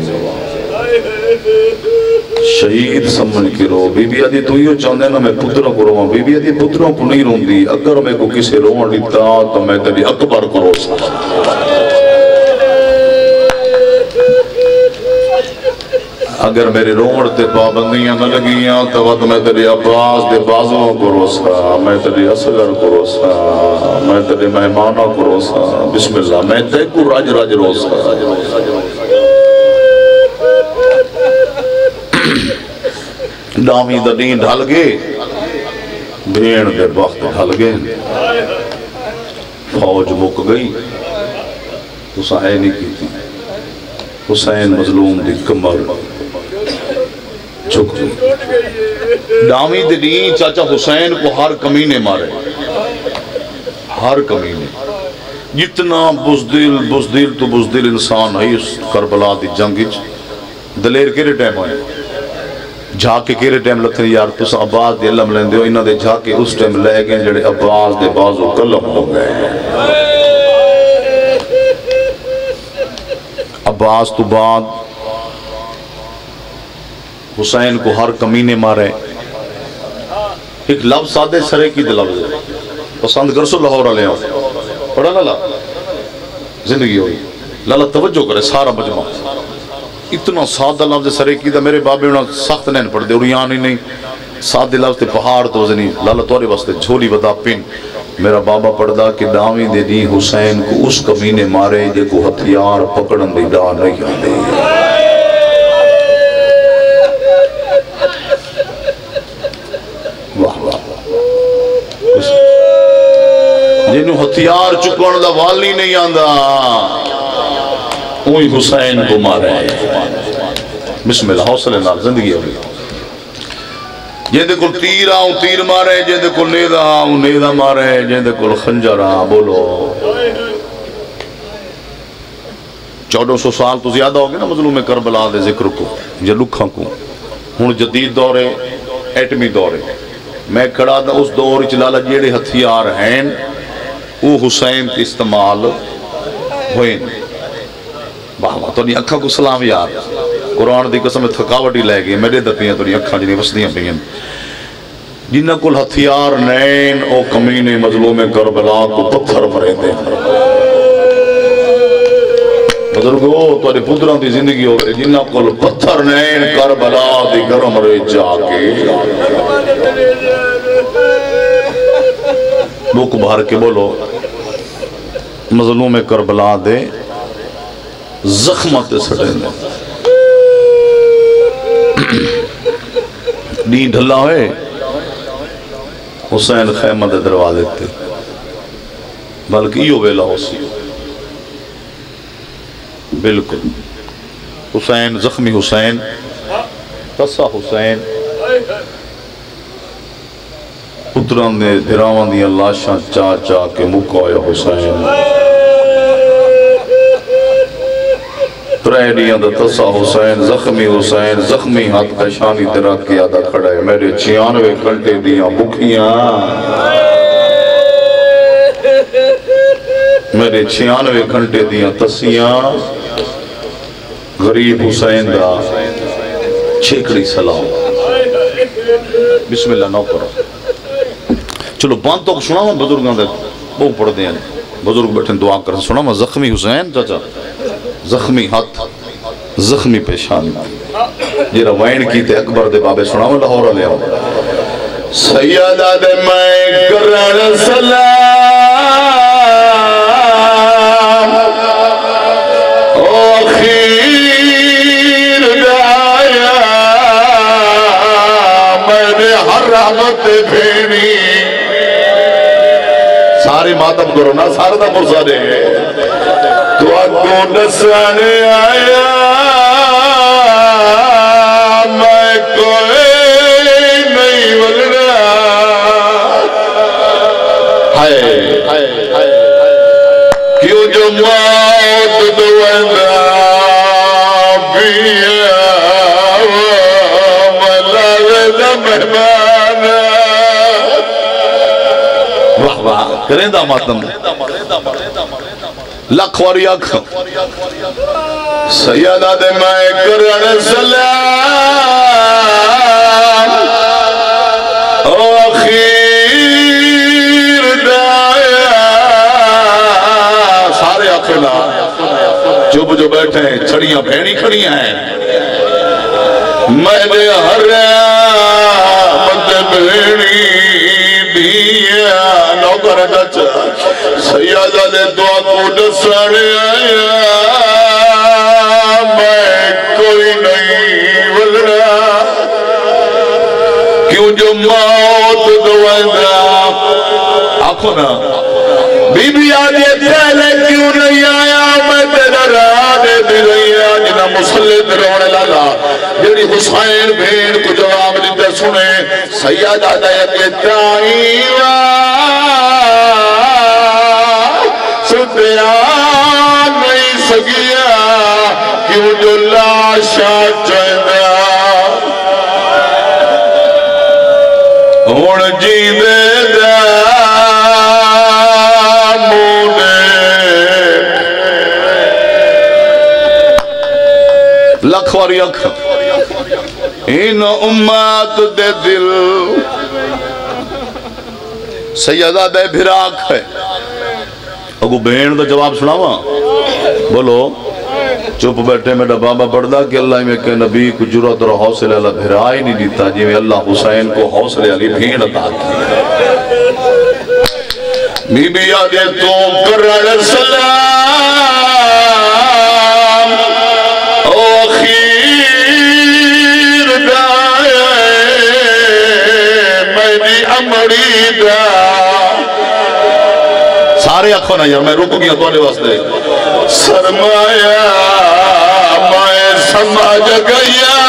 شہید سمجھ کے رو بی بی آدھی تو ہی چاہنے نا میں پتروں کو رواں بی بی آدھی پتروں کو نہیں رون دی اگر میں کو کسی روان لیتا تو میں تیری اکبر کو رو سکتا اگر میرے روڑ تے پابندیاں نہ لگیاں تو وقت میں تیرے عباس دے بازوں کو روسا میں تیرے اصغر کو روسا میں تیرے مہمانوں کو روسا بسم اللہ میں تے کو راج راج روسا ڈامی دا دین ڈھل گئے بھین دے وقت ڈھل گئے فوج مک گئی تو سائے نہیں کی تھی حسین مظلوم دی کمر چھک گئی ڈامی دین چاچا حسین کو ہر کمینے مارے ہر کمینے جتنا بزدل تو بزدل انسان ہے اس کربلا دی جنگج دلیر کیرے ٹائم ہوئے جھاکے کیرے ٹائم لگتے ہیں یار تُس عباس دے علم لیندے ہو انہاں دے جھاکے اس ٹائم لے گئے جڑے عباس دے بازو کلم ہو گئے عباس تو بعد حسین کو ہر کمینے مارے ایک لفظ سادے سرے کی لفظ ہے پسند کرسو لاہور علیہ ہوں پڑھا لالا زندگی ہوئی لالا توجہ کرے سارا مجمع اتنا سادہ لفظ سرے کی دا میرے بابے انہاں سخت نہیں پڑھ دے اور یہاں نہیں سادے لفظ پہاڑ تو وزنی لالا توڑے واسطے جھولی بدا پن میرا بابا پڑھدا کہ ڈاویں دے دی حسین کو اس کمینے مارے جے کو ہتھیار پکڑن دی ڈا نہیں آدے واہ واہ جنہوں ہتھیار چکن دا والی نہیں آندہ وہی حسین کو مارے بسم اللہ حوصلے نال زندگی ہوئی جیندے کل تیر آؤں تیر مارے جیندے کل نیدہ آؤں نیدہ مارے جیندے کل خنجر آؤں بولو 1400 سال تو زیادہ ہوگے نا مظلوم کربلا دے ذکر کو یا لکھاں کو ہون جدید دورے ایٹمی دورے میں کھڑا دا اس دور چلالا جیڑے ہتھیار ہیں وہ حسین کے استعمال ہوئے باہما تو نہیں اکھا کو سلام یار قرآن دی قسم تھکاوٹی لے گئے میرے دپیاں تو نہیں اکھا جنہیں وسدیاں پہین جنہ کل ہتھیار نین او کمینے مظلوم کربلا کو پتھر مرے دے بزرگو توڑے پتران دی زندگی ہو گئے جنہ کل پتھر نین کربلا دی گرم رے جا کے بک بھار کے بولو مظلوم کربلا دے زخمت سڑے دے نی ڈھلا ہوئے حسین خیمہ دے دروازے تھے بلکہ یہ ویلا ہو سی بالکل حسین زخمی حسین تسا حسین پتران دے دراوان دی اللہ شاہ چاہ چاہ کے مکایا حسین تریڈیاں دا تسا حسین زخمی ہاتھ کشانی درہ کیا دا کھڑا ہے میرے 96 گھنٹے دیاں بکیاں میرے 96 گھنٹے دیاں تسیاں غریب حسین دا چھیکڑی سلام بسم اللہ نو کرو چلو بان تو سنا میں بزرگاں دے وہ پڑھ دیں بزرگ بیٹھیں دعا کریں سنا میں زخمی حسین چاچا زخمی ہاتھ زخمی پیشانی یہ روائن کی تے اکبر دے بابے سنا میں لاہور لے آؤ سیدہ دے میں کرن سلام او خیر دایا میں نے حرامت بھینی سارے ماتم کرو نا سارے دا مرزا دے تو اگوں نسان آیا میں کوئی نہیں ولنا کیوں جو موت دوندہ بیا ملاغ مہمانا واہ واہ کریں دا ماتم لکھ واری اکھ سیدہ دے میں کرن سلام او اخیر دایا سارے اکھنا چوب جو بیٹھے ہیں چھڑیاں بھینی کھڑیاں ہیں میں نے حرامت بھینی دیا نوکر چچا سیدہ دے دعا کو نسان آیا میں کوئی نہیں ولنا کیوں جو موت دوائندہ آنکھو نا بی بی آدھے پہلے کیوں نہیں آیا میں تیرا رانے دی رہی ہے جنہ مسلط روڑے لالا جنہی حسین بھین کو جواب دیتے سنے سیدہ دے کہتا ہیوا ستیا نہیں سگیا کیوں جو لاشا چاہدہ ہون جی دے دا مونے لکھواری اکھ ان امات دے دل سیدہ دے بھراک ہے اگو بہن دا جواب سناوا بولو چپ بیٹھے میں بابا پڑھدا کہ اللہ میں کہ نبی کو جرات اور حوصلہ اللہ بھرائی نہیں دیتا جی میں اللہ حسین کو حوصلہ علی بھین عطا کی بی بی آدھے تو کرن سلام او اخیر دایا میری امڑی دا سارے اکھو نا یار میں رکو گیا تو آنے واسطے سرمایہ میں سمجھ گیا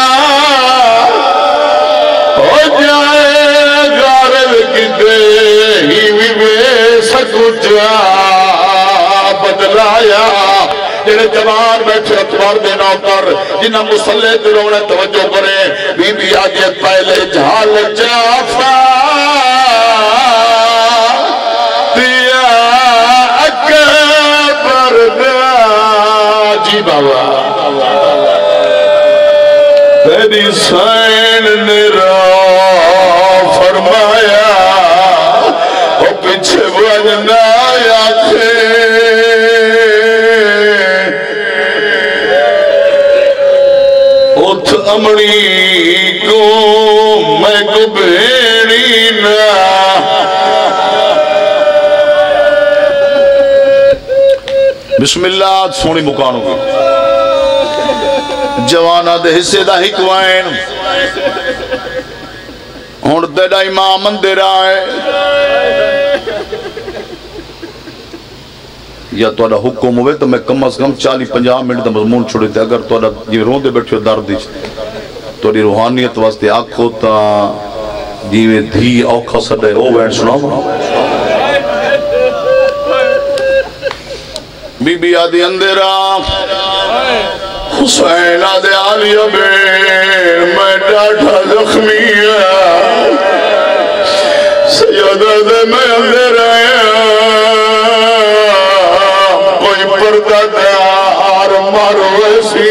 ہو جائے غارل کی دے ہی بھی سکوچا بدلایا جنہیں جوان بیٹھے اکبر دے نوکر جنہیں مسلح درونے توجہ کریں بی بی آجے پہلے جھال جعفا جی بابا تیری سین نے را فرمایا امڑی کو میں کو بھیڑی نا بسم اللہ سونی مکانوں گی جوانہ دے حصے دا ہکوائن ہون تیڑا امام مندر آئے یا توڑا حکم ہوئے تو میں کم از کم 40-50 منٹ دا مضمون چھوڑے تھے اگر توڑا یہ رون دے بیٹھے درد دیچ توڑی روحانیت واسطے آنکھوں تا جیوے دھی اوکھا سڑے او وین سناؤ بی بی آدھی اندرہ حسین آدھے عالیہ بین میں ڈاٹھا زخمی ہے سیدہ دے میں اندر آیا کوئی پردہ دار مارو ایسی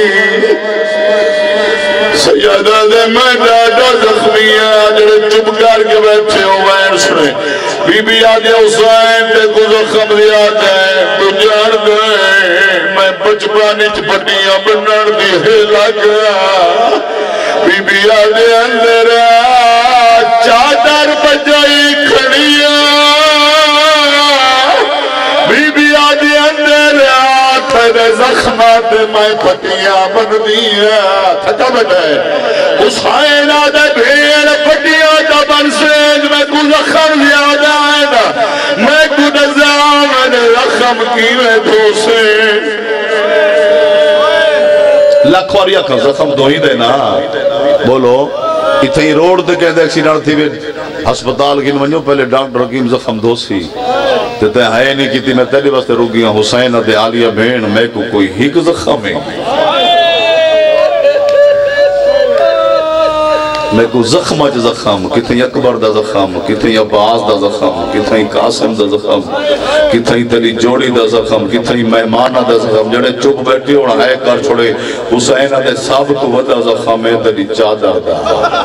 سیدہ دے میں ڈاٹھا زخمی ہے جڑے چپ کر کے بیٹھے ہو وین سنے بی بی آدھے حسین تے کو زخم دیا گئے تو جان گئے میں بچپانی چپٹیاں بنن دی ہے لگا بی بی آدھے اندر چادر بجائی کھڑیاں بی بی آدھے اندر تیرے زخمات میں پٹیاں بن دیا تھکا بیٹھے حسین آدھے بھیڑ پٹیاں دا بن سید میں کو زخم زیادہ آئے دا میں کو نظام زخم کی میں دو سے لکھواریا کا زخم دو ہی دینا بولو اتنی روڈ دے کہتے ایکسیڈنٹ تھی ہسپتال کی نمانیوں پہلے ڈاکٹر حکیم زخم دو سی تے ہے نہیں کی تھی میں تیرے واسطے رو گیا حسین دے عالیہ بین میں کو کوئی ہی زخم ہے میں کو زخم اج زخم کتنی اکبر دا زخم کتنی عباس دا زخم کتنی قاسم دا زخم کتنی تیری جوڑی دا زخم کتنی مہمانہ دا زخم جڑے چپ بیٹھے ہونا ہے کر چھوڑے حسین دے سب تو ودا زخم ہے تیری چادر دا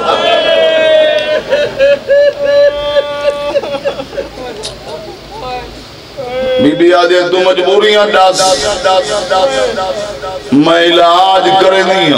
بی بی آدھے تو مجبوریاں ڈاس میں علاج کرے نہیں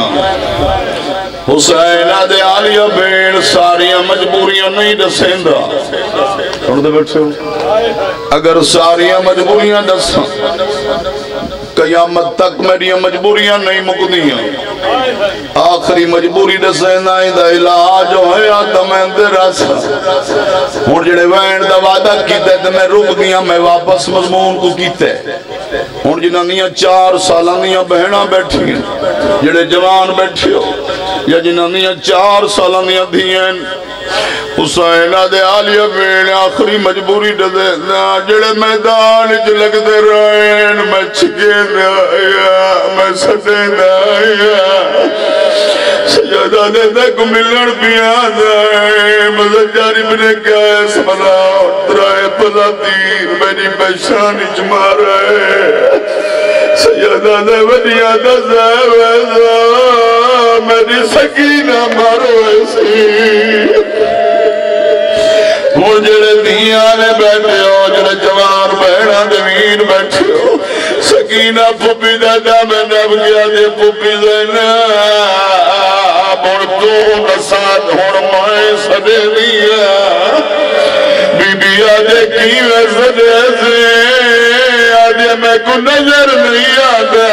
حسین آدھے عالیہ بین ساریاں مجبوریاں نہیں ڈسیندہ سن دے بیٹھے ہو اگر ساریاں مجبوریاں ڈساں قیامت تک میری مجبوریاں نہیں مکدیاں آخری مجبوری ڈسیندہ دا علاج ہے آدم اندر آسا ہون جڑے وین دا وعدہ کیتے تو میں رک گیا میں واپس مضمون کو کیتے ہون جنہاں 4 سالانیاں بہناں بیٹھی ہیں جڑے جوان بیٹھے ہو یا جنہاں 4 سالانیاں دھیئن حسین دے عالیہ بین آخری مجبوری دے جڑے میدان جو لگ دے رہن میں چھکے دے آیا میں سٹے دے آیا سجادہ دے دے کو ملن پیا دے مزجاری بنے کیس ملا اترائے پلا تیر میری پیشانی چما رہے سجادہ دے ودیا دے زیوہ میری سکینہ مارو ایسی وہ جڑے دیانے بیٹھے ہو جڑے جوان بہنہ دوین بیٹھے ہو سکینہ پھوپی دادا میں نب گیا دے پھوپی زینا بڑھ تو نسات ہون مائے سدے دیا بی بی آجے کی میں سدے سے آجے میں کو نظر نہیں آتا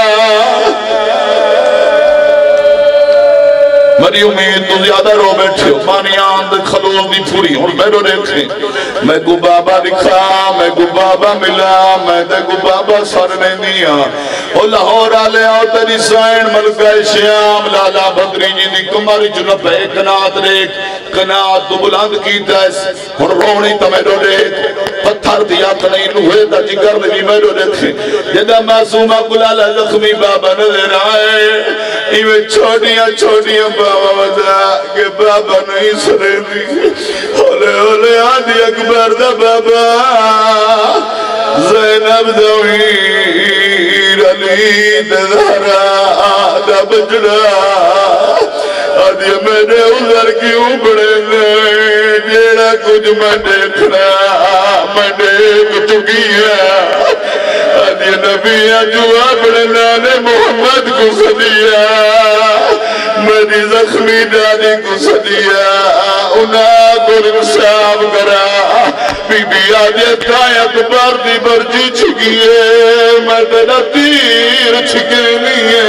میری امید تو زیادہ رو بیٹھے ہو مانی آند خلوص دی پوری اور بیرو دیکھیں میں کو بابا دکھا میں کو بابا ملا میں دے کو بابا سر نہیں دیا او لاہور آلے آؤ تیری سائن ملکہ شیام لالا بدری جی دی کماری جنب ہے کنات ریک کنات تو بلند کیتا ہے اور رونی تا میرو دیکھ پتھر دیا تنہیں نوہے تا جگر میں بھی میرو دیکھیں جدہ معصومہ کلالا زخمی بابا نظر آئے ایوے چھوٹیاں بابا بدا کہ بابا نہیں سنے دی ہولے ہولے آدھی اکبر دا بابا زینب دویر علی دھرا دا بجڑا آدھی میرے ازر کیوں بڑے دے جیڑا کچھ میں دیکھنا میں دیکھ چکی ہے آدھی نبی جو اپنے نانے محمد کو صدیہ میری دی زخمی دادی کو سدیا انہاں کو انصاف کرا بی بی آجے تایت بار دی برجی چھگیے میں تیرا تیر چھگنی ہے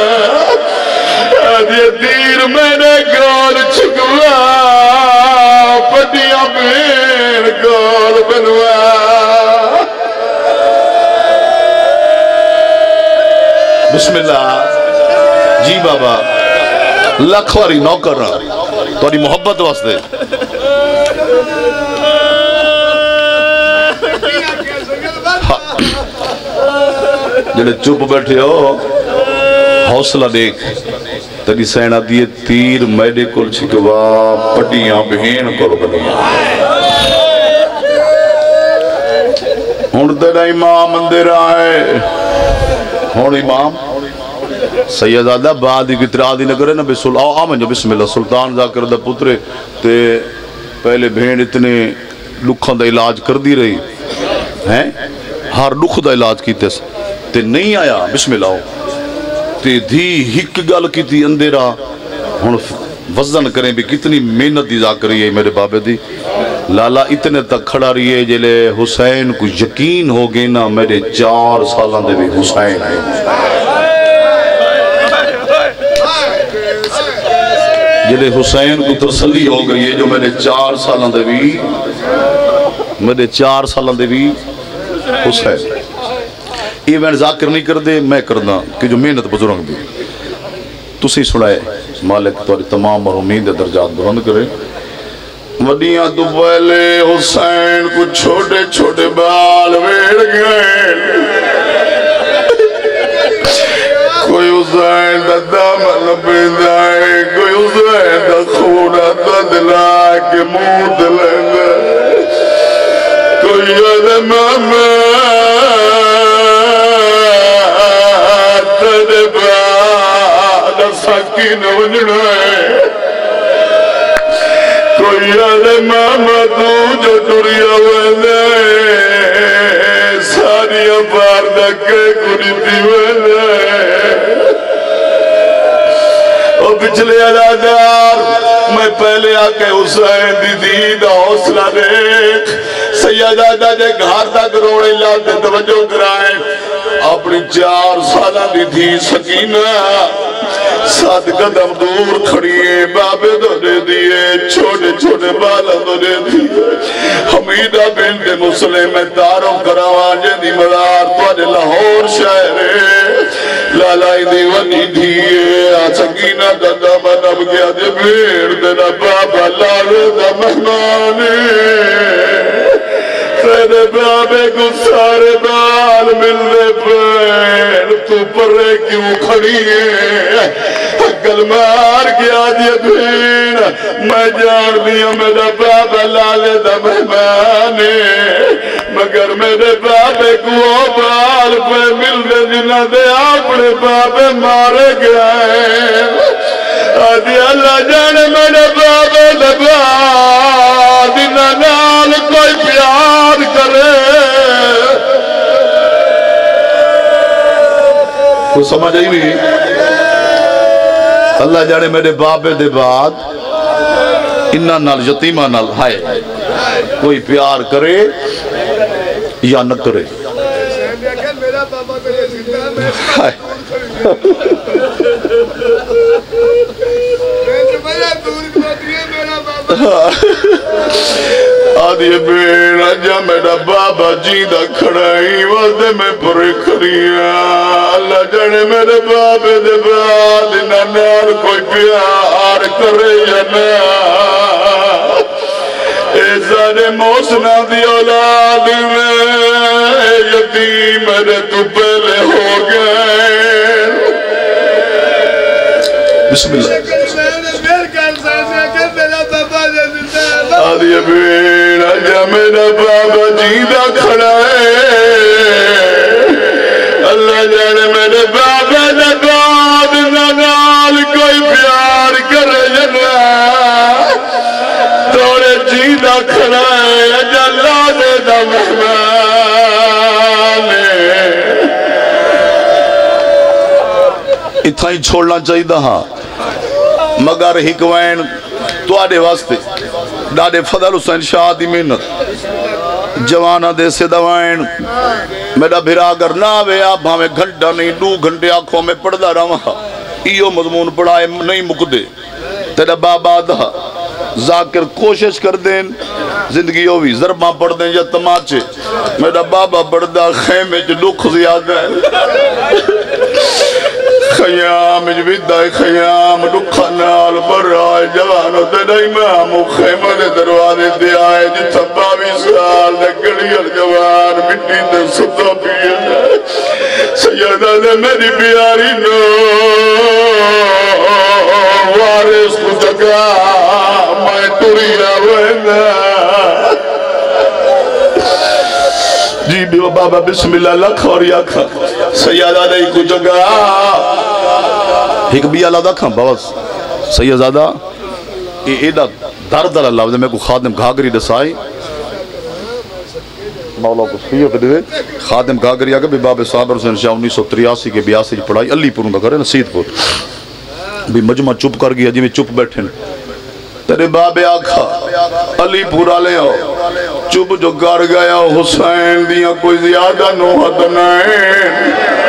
آجے تیر میں نے گول چھگوا پٹیاں بین گول بنوا بسم اللہ جی بابا لکھواری نوکر رہا توڑی محبت واسطے جڑے چپ بیٹھے ہو حوصلہ دیکھ تیری سینہ دیئے تیر میڈے کل چھکوا پٹیاں بہین کل بنوا ہون تیرا امام اندر آئے ہون امام سیدادہ بعد ہی کتر آدھی نگرے نا آمن جو بسم اللہ سلطان ذاکر دا پترے تے پہلے بہن اتنے لکھاں دا علاج کر دی رہی ہیں ہر لکھ دا علاج کیتے تے نہیں آیا بسم اللہ تے دھی ہک گل کی تھی اندیرہ ہون وزن کریں بھی کتنی محنت دی ذاکر رہی ہے میرے بابے دی لالا اتنے تک کھڑا رہی ہے جلے حسین کو یقین ہو گئے نا میرے 4 سالان دے بھی حسین ہے جلے حسین کو تسلی ہو گئی ہے جو میرے 4 سالان دے بھی حسین یہ میں ذاکر نہیں کر دے میں کردہ کہ جو محنت بزرگ بھی تسی سنائے مالک تواری تمام مرحومین دے درجات بلند کرے مدیاں تو پہلے حسین کو چھوٹے چھوٹے بال ویڑ گئے کوئی حسین دا دامن پیدائے کوئی حسین دا خونہ ددلا کے موت لگا کوئی ادمام تدبا دا سکین ونجڑائے کوئی ادمام تو جو دوریا ویدے ساری ابار دکے کنیتی ویدے پچھلے علادار میں پہلے آکے حسین دی دید حوصلہ دیکھ سیدادہ جے گھار تک روڑے اللہ تے توجہ کرائیں اپنی 4 سالہ دی تھی سکینہ 7 قدم دور کھڑیے بابے دھونے دیئے چھوٹے چھوٹے بالا دھونے دیئے حمیدہ بنت مسلم میں تاروں کراوان جدی مدار توڑے لاہور شہرے لالائی دیوانی دیئے سکینہ دادا منب گیا دے بھیڑ دینا بابا لالے دا مہمانے تیرے بابے کو سارے بال ملنے پیر تو پرے کیوں کھڑی ہے گل مار گیا دے بھیڑ میں جان دیا میرا بابا لالے دا مہمانے مگر میرے بابے کو بال پہ ملنے جنہ دے اپنے بابے مارے گئے آدھی اللہ جانے میرے بابے لگا جنہ نال کوئی پیار کرے کوئی سمجھ آئی بھی اللہ جانے میرے بابے دے بعد انہاں نال یتیمہ نال ہائے کوئی پیار کرے یا نہ کرے آدھی بیڑا جا میرا بابا جیدہ کھڑائی وزدے میں پرے کھڑیاں اللہ جانے میرے بابے دے بعد نہ نار کوئی پیار کرے یا نہ سارے موسنا دی اولاد میں یتیم میرے تو پہلے ہو گئے بسم اللہ آدھی بیڑا جا میرا بابا جیدہ کھڑا ہے اللہ جانے میرے بابا نگاد نال کوئی پیار کرے جنا توڑے جیدہ کھڑا ہے اجلا دے دا مہمانے اتھا ہی چھوڑنا چاہیے دا ہاں مگر ہکوین تو آدھے واسطے ڈاڑے فضل حسین شاہ دی محنت جوانہ دے سے دوائن میرا بھرا اگر نہ آوے آپ ہمیں گھنٹہ نہیں 2 گھنٹے آنکھوں میں پڑھدا رہا ایو مضمون پڑھائے نہیں مکدے تیرا بابا دا ذاکر کوشش کر دیں زندگی ہوئی ضرباں پڑھ دیں یا تماچے میرا بابا بڑھدا خیمے جو دکھ زیادہ ہے خیام جویدہ خیام دکھا نال برائے جوانو تیرا امام خیمہ دے دروازے دے آئے جتا 22 سال دے گڑی الجوان مٹی دے ستا پیئے سیدہ دے میری پیاری نو وارث کو جگہ میں توریا وینا جی بھی بابا بسم اللہ لکھ اور یا کھا سیدہ دے کو جگہ ایک بھی اللہ دا کھا بابا سیدہ ایدہ درد اللہ لفظ میں کو خادم گھاگری دسائی مولا کو سیئت دے خادم گھاگری آگے بھی باب صابر حسین شاہ 1983 کے 82 پڑھائی علی پوروں دا کرے نسید پور بھی مجمع چپ کر گیا جی میں چپ بیٹھیں تیرے باب آکھا علی پورا لے آؤ چپ جو کر گیا حسین دیا کوئی زیادہ نوحت نہیں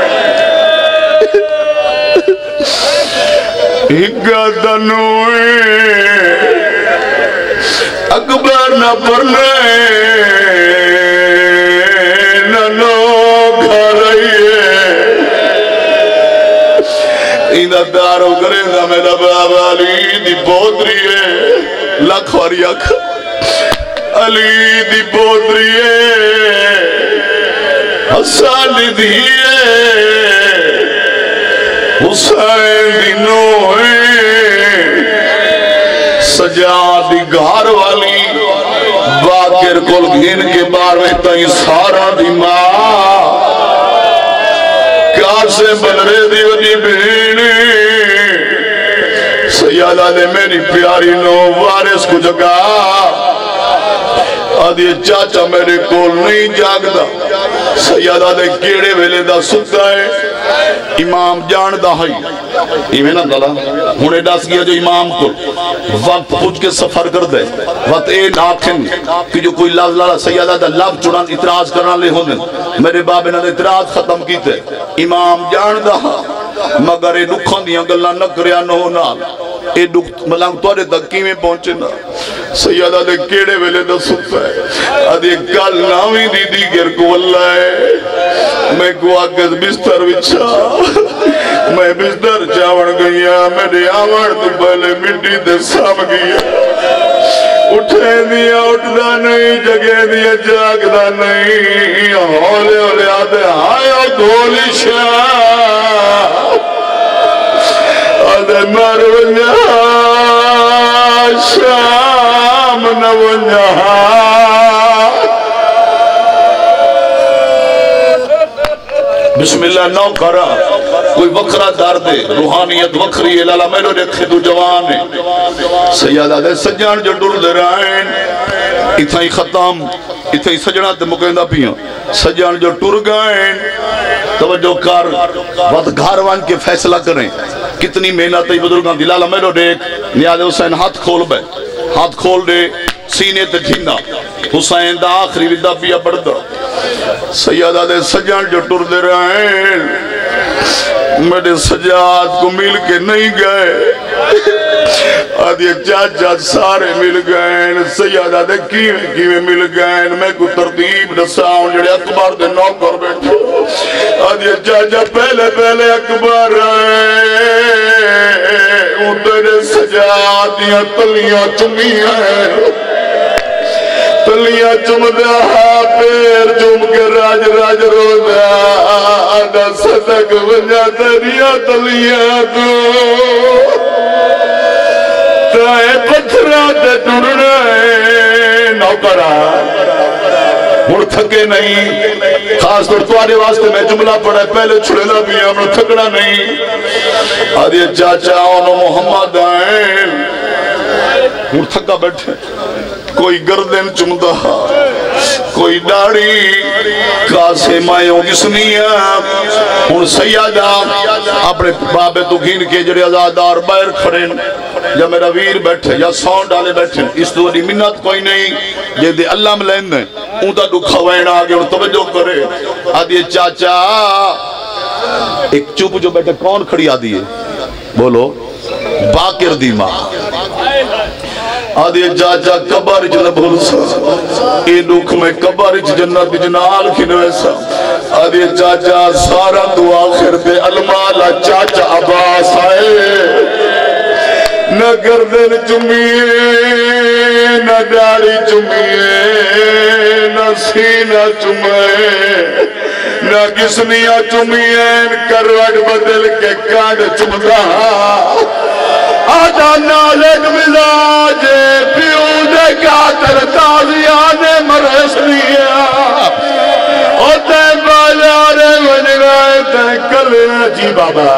ہگا دنوئے اکبر نہ پرنے نہ لوگ رہیے ایندہ دارو کرے دا میرا بابا علی دی بودری ہے لکھواری اکھ علی دی بودری ہے حسان دی ہے حسین دی نوئے سجا دی گھار والی باکر کل گھن کے بار ویتا ہی سارا دی ماں کاسے بلرے دی وجی بہنی سیادہ دے میری پیاری نو وارث کو جگہ آدھے چاچا میرے کول نہیں جاگدا سیادہ دے کیڑے ویلے دا ستا ہے امام جان دا ہے ایمیں نہ دلا ہونے ڈاس گیا جو امام کو وقت پوچھ کے سفر کر دے وقت اے ناکھن کہ جو کوئی لفظ لالا سیادہ دا لفظ چڑان اعتراض کرنا لے ہونے میرے بابے نے اعتراض ختم کیتے امام جان دا مگر اے دکھان دیاں گلنا نہ کریا نہ ہونا اے دکھ ملانگ توڑے دکی میں پہنچے نا سیادہ دے کیڑے ویلے دا ستا ہے آدھے کل ناوی دی دیگر کو اللہ ہے میں کو آگز بستر وچھا میں بستر چاوڑ گیا میرے آوڑ تو پہلے مٹی دے سام گیا اٹھے دیا اٹھدا نہیں جگہ دیا جاگدا نہیں ہولے ہولے آدھے آیا گولی شاہ آدھے مر ونجا شام نہ ونجا بسم اللہ نو کرا کوئی وکرہ دار دے روحانیت وکری ہے لالا میلو رکھے تو جوان ہے سیادہ دے سجان جو ڈر دے رائن اتھا ہی ختم اتھا ہی سجنات مکندہ پیاں سجان جو ٹر گائن توجہ کر وقت گھاروان کے فیصلہ کریں کتنی محنت ہے بزرگان دی لالا میلو دیکھ نیاد حسین ہاتھ کھول بے ہاتھ کھول دے سینے تے گھنا حسین دا آخری ودہ پیا بڑھدا سیادہ دے سجان جو ٹر دے رہے میرے سجاد کو مل کے نہیں گئے آدھے چاچا سارے مل گئے سیادہ دے کیویں مل گئے میں کو ترتیب نساؤں جڑے اکبر دے نوکر بیٹھے آدھے چاچا پہلے اکبر آئے ان تیرے سجاد دیاں تلیاں چمیاں ہیں تلیاں چم دا پیر چم کے راج رو دا آدھا صدق ونجا دریا تلیاں تو تائے پتھرہ تے ٹرنا ہے نوکرہ مڑ تھکے نہیں خاص طور تمہارے واسطے میں جملہ پڑھا ہے پہلے چھڑنا بھی ہے مڑ تھکنا نہیں آدھے چاچا انہوں محمد آئیں مڑ تھکا بیٹھے کوئی گردن چمدا کوئی داڑھی کاسے مائیوں کسنی ہے ان سیادہ اپنے بابے تو گھین کے جڑے ازادار باہر کھڑیں یا میرا ویر بیٹھے یا سون ڈالے بیٹھے اس تو دی منت کوئی نہیں یہ دے اللہ ملین دیں ان تا دکھا وینا آگے اور توجہ کرے آدھیے چاچا ایک چوپ جو بیٹھے کون کھڑی آدھیے بولو باقر دی ماں آدھے چاچا کبر جنہ بھول سا اے دکھ میں کبر جنت جنال کھنویسا آدھے چاچا سارا تو آخر دے المالا چاچا عباس آئے نہ گردن چمیے نہ داڑی چمیے نہ سینہ چمیے نہ کسنیاں چمیے کروٹ بدل کے کانڈ چمتا آجا نالک مزاج پیو دے قاتل تازیانے مرس لیا اور تے بالارے ونگائے تے کلے جی بابا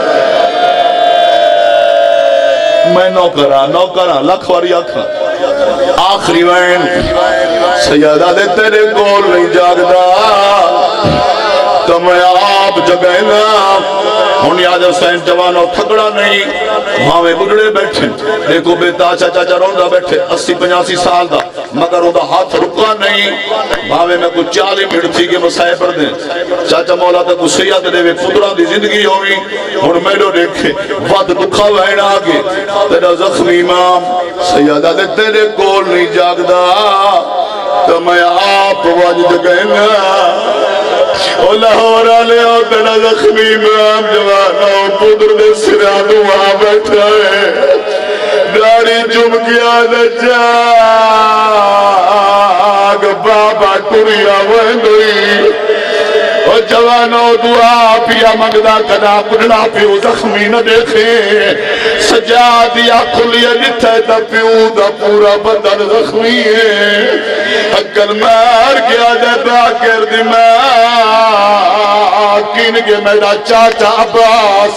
میں نوکرہ لکھواری آکھا آخری وین سیادہ دے تیرے گول نہیں جاگدہ تو میں آپ جگہنا ہونی آجا سین جوانوں تھکڑا نہیں بھاوے بڑھڑے بیٹھیں دیکھو بیتا چاچا روندہ بیٹھے 80-85 سال دا مگر روندہ ہاتھ رکا نہیں بھاوے میں کچھ 40 منٹ تھی کہ مسائے پڑھ دیں چاچا مولا تک اس سیاد دے وے پتران دی زندگی ہوئی اور میڈو دیکھے وقت دکھا وہین آگے تیرا زخمی امام سیادہ دے تیرے کول نہیں جاگدہ تو میں آپ واجد کہنا او لاہور آلے او تیرا زخمی امام جوانا او پدر دے سرادو وہاں بیٹھا ہے داڑی چمکیا دے جاگ بابا ٹوریا وہنگوئی او جوانو دعا پیا مگدہ کنا پڑھنا پیو زخمی نہ دیکھے سجا دیا کھلیا جتھے دا پیو دا پورا بدن زخمی ہے اکل مار کیا دے باکر دی مار کین کے میرا چاچا عباس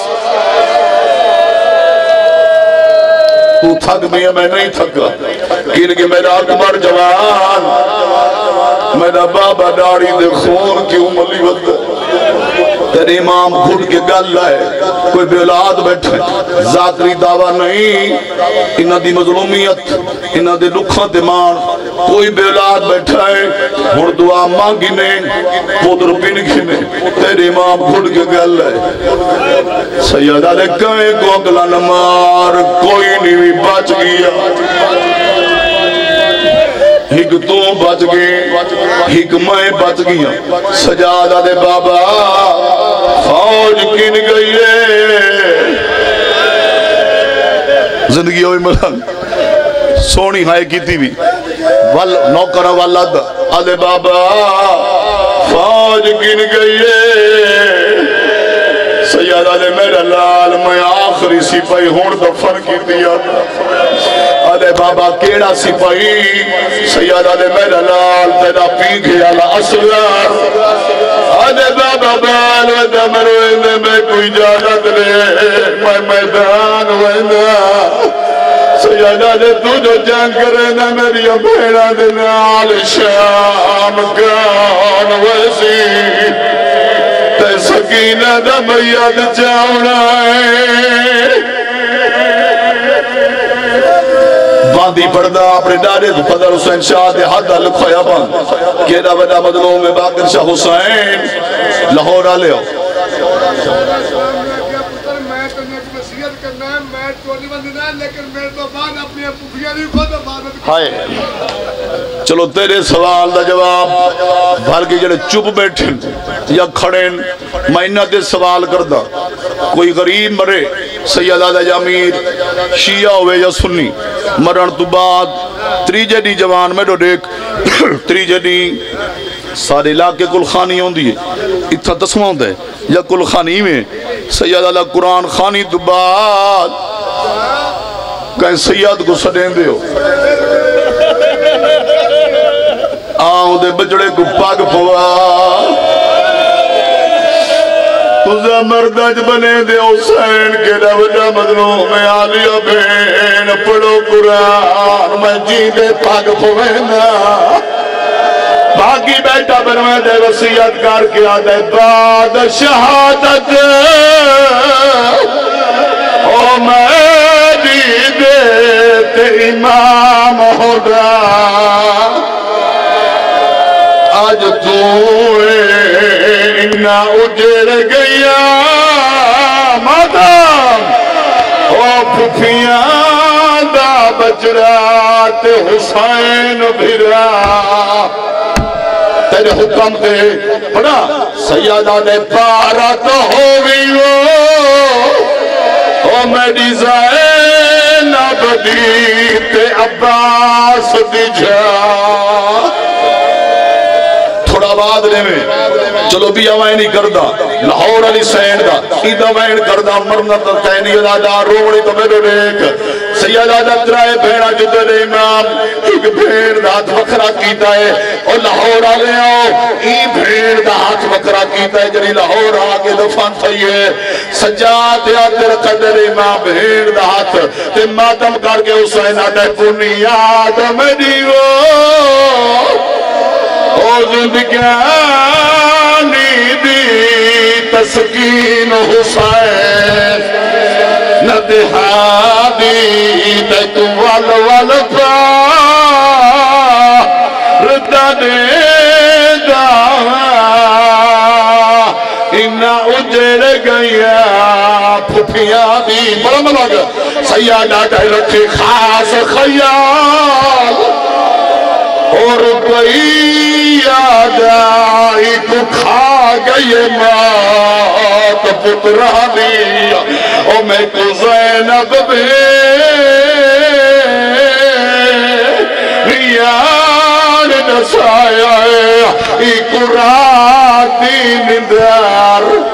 تو تھک بھی ہے میں نہیں تھکا کین کے میرا اکبر جوان میرا بابا داڑی دے خون کی عملی وقت تیرے امام گھڑ کے گل لائے کوئی بے اولاد بیٹھے ذاتری دعویٰ نہیں انہ دی مظلومیت انہ دی لکھاں دیمان کوئی بے اولاد بیٹھا ہے اور دعا مانگی نہیں پودر پینکھی نہیں تیرے امام گھڑ کے گل لائے سیدہ لے کہیں کو اگلا نمار کوئی نہیں بچ گیا ہک تو بچ گئے ہک میں بچ گیا سجادہ دے بابا فوج کن گئی ہے زندگی ہوئی ملنگ سونی ہائے کی تھی بھی نوکرہ والد آدھے بابا فوج کن گئی ہے سیادہ دے میرا لال میں آخری سپاہی ہون دفن کی دیا آدھے بابا کیڑا سپاہی سیادہ دے میرا لال تیرا پیگھے علا اصغر آدھے بابا بال ویدہ مرویندے میں کوئی جاگت لے میں میدان ویندہ سیادہ دے تو جو جنگ کرے نا میری بھیڑا دے نال شام گان ویسی تے سکینہ دا میاد چاونا ہے باندھی پڑھدا اپنے ڈاڑے تو فضل حسین شاہ دے حد لکھویا بان کیڑا وڈا مظلوم میں باقر شاہ حسین لاہور آلے ہو چلو تیرے سوال دا جواب بھر کے جڑے چپ بیٹھیں یا کھڑیں میں انہ دے سوال کردہ کوئی غریب مرے سیدہ دا جامیر شیعہ ہوئے یا سنی مرن تو بعد تریجہ جوان میں دو دیکھ تریجہ سارے علاقے کل خانی ہوں دی اتھا تسمان دے یا کل خانی میں سیدہ اللہ قرآن خانی تو بعد کہیں سید کو سڑیں دے ہو آؤں دے بجڑے کو پاک پوا تو اسا مردج بنے دے حسین کے وجہ مظلوم عالیہ بین پڑھو قرآن میں جی دے پاک پوینا باقی بیٹا بنوے دے وسیعت کر کے آدھے بعد شہادت او میری دیتے امام ہوگا آج توئے انہا اجڑ گیا مادام او پھپیاں دا بچرات حسین بھرا تیرے حکم دے پڑھا سیدہ دے پارا تو ہوگی او میری زینب دیتے عباس دی جا تھوڑا بعد لے میں چلو بھی آوائیں نہیں کردہ لاہور علی سین دا ایدہ وین کردہ مرنا تا کہنی راجہ روڑی تو میرے دیکھ سیدہ دترائے بھیڑا جدر امام ایک بھیڑ دا ہاتھ وکھرا کیتا ہے اور لاہور آلے آؤ ای بھیڑ دا ہاتھ وکھرا کیتا ہے جنہی لاہور آگے دفان تھئی ہے سجاد یادر قدر امام بھیڑ دا ہاتھ تے ماتم کر کے حسین آدھے بنیاد میں دیو او زندگانی دی تسکین حسین نہ دہادی تے تو وال پا ردہ دے دا انہا اجڑ گیا پھپیاں دی بڑا ملوگ سیادہ ڈائے رکھے خاص خیال اور کوئی یاد آئی تو کھا گئی مات پترہ دیا او میں تو زینب ریان نسایا ای قرآن دی نندار